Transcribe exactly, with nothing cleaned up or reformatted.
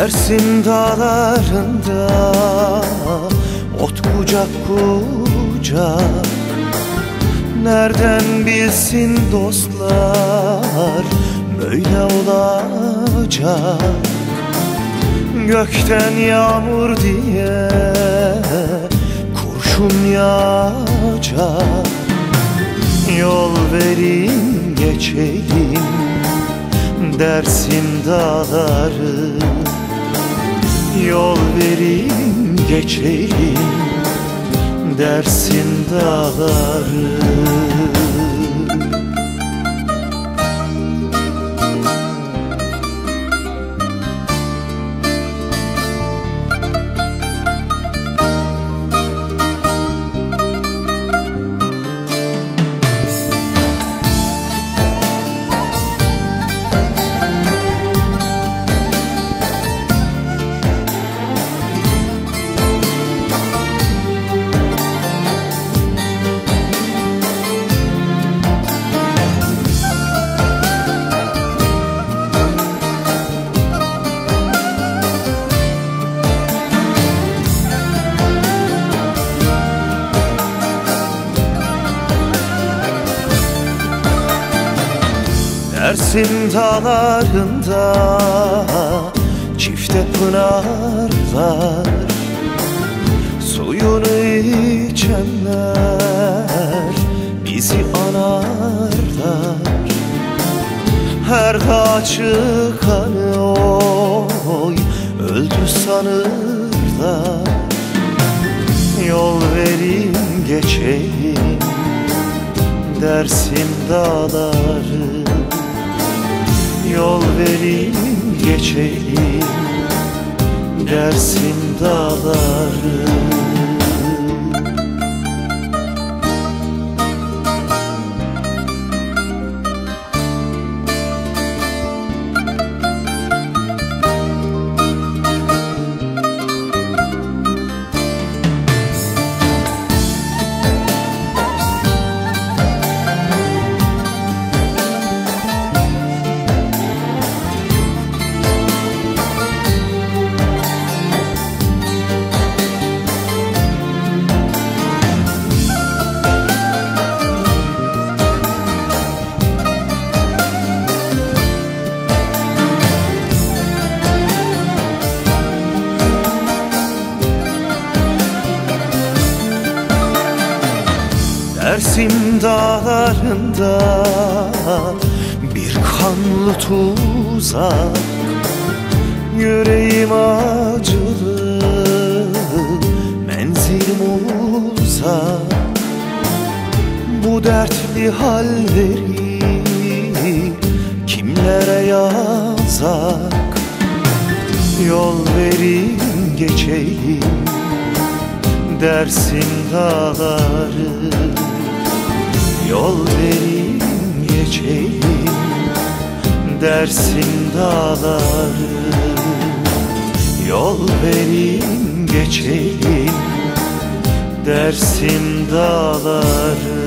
Dersim dağlarında ot kucak kucak, nereden bilsin dostlar böyle olacak? Gökten yağmur diye kurşun yağacak. Yol verin geçelim Dersim dağları, yol verin geçelim Dersim dağları. Dersim dağlarında çifte pınar var, suyunu içenler bizi anarlar. Her dağ çıkanı oy öldü sanırlar. Yol verin geçelim Dersim dağları, yol verin geçelim Dersim dağları. Dersim dağlarında bir kanlı tuzak, yüreğim acılı, menzilim uzak. Bu dertli halleri kimlere yazak? Yol verin geçelim Dersim dağları, yol verin geçelim Dersim dağları, yol verin geçelim Dersim dağları.